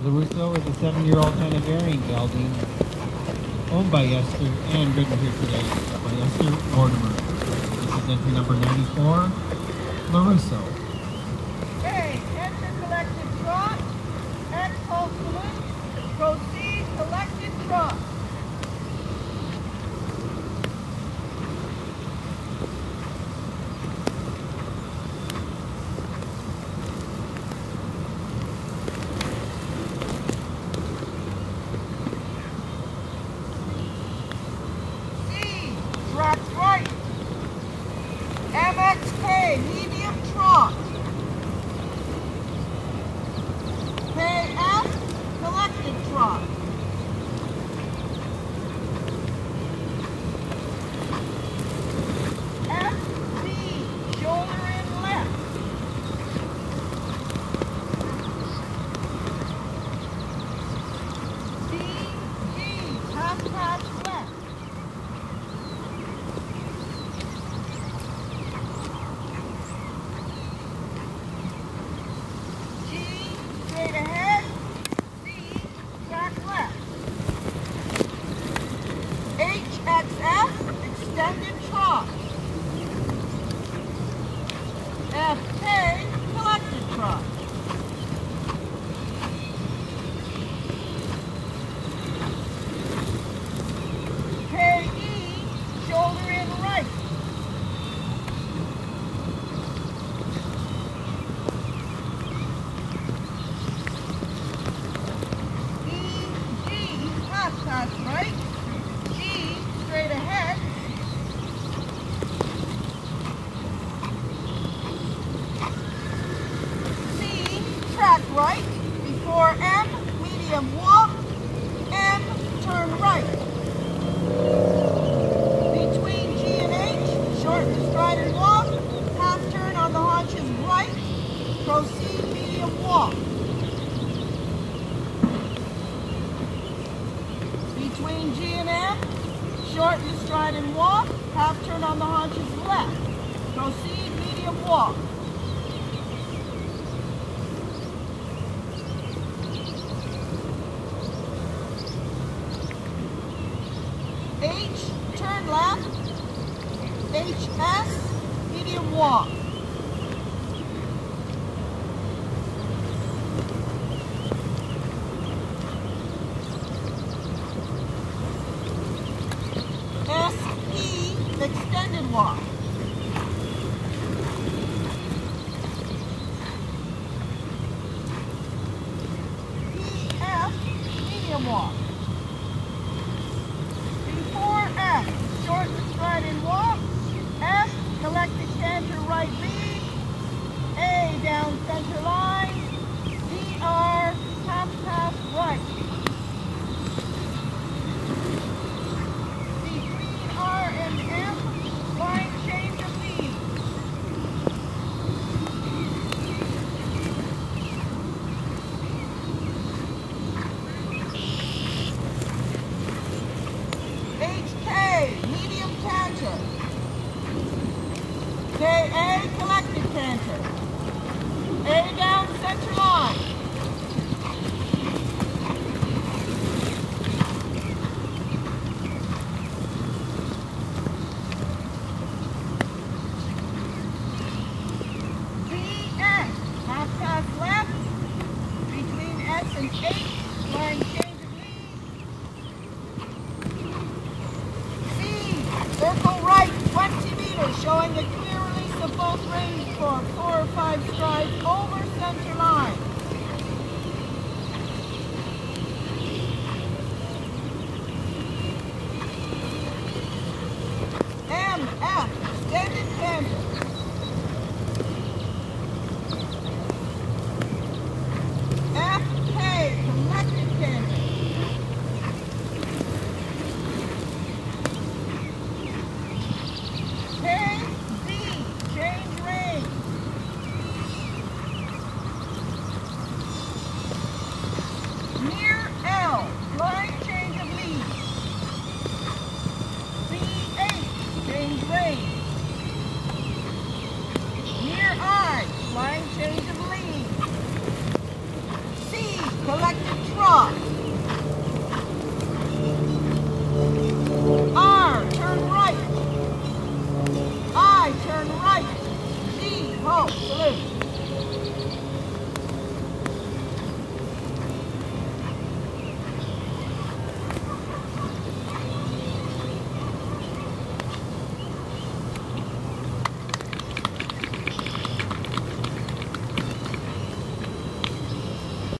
Lorusso is a 7-year-old Hanoverian gelding owned by Esther and ridden here today by Esther Mortimer. This is entry number 94, Lorusso. Okay, enter collected trot, X-pulse salute, proceed collected trot. Tracks right. MXK, medium trot. KF, collected trot. FB, shoulder in left. DG, half pass left. Straight ahead, C, track left. HXF, extended trot. FK, collected trot. KE, shoulder in right. Pass right, G, straight ahead, C, track right, before M, medium walk, M, turn right. Between G and H, shorten stride and walk, half turn on the haunches right, proceed medium walk. Between G and M, shorten stride and walk, half turn on the haunches left. Proceed medium walk. H, turn left. HS, medium walk. SP, extended walk. PF, medium walk. Before F, short stride and walk. F, collected canter right lead. A, down center line. DR, half pass right. R and M, line change of lead. HK, medium canter. KA, collected canter. A down center line. Pass left, between S and H, line change of lead. C, circle right, 20 meters, showing the clear release of both reins for 4 or 5 strides over center line. MF, extended canter. FK, collected canter. KB, change rein. Salute.